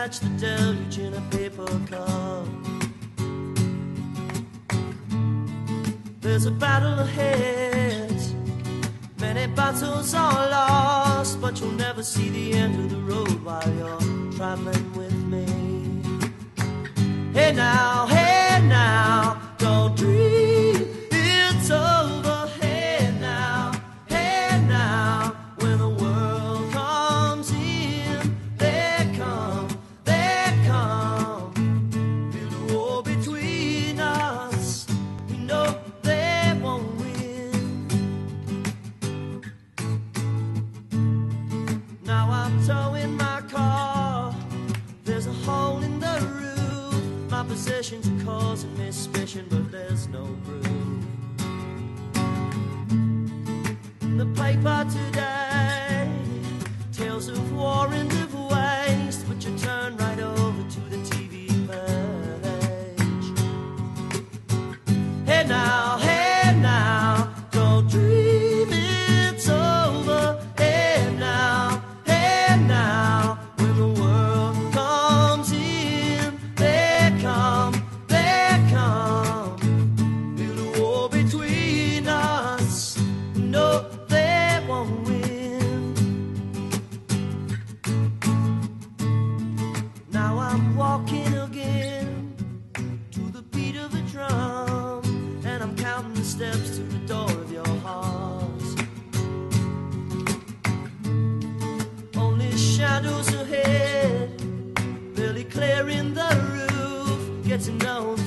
catch the deluge in a paper cup. There's a battle ahead, many battles are lost, but you'll never see the end of the road while you're traveling with me. Hey now, don't dream it's over. Hey now, when the world comes in, they come. Build a wall between us, we know they won't win. Now I'm towing my car, there's a hole in the roof. My possessions are causing me suspicion, but there's no proof. The paper today, tales of war and of waste, but you turn right over to the TV page. Hey now, don't dream it's over. Hey now, when the world comes in, they come. Build a wall between us, no, they won't win. Now I'm walking again to the beat of a drum, and I'm counting the steps to the door of your heart. Only shadows ahead, barely clearing the roof, getting known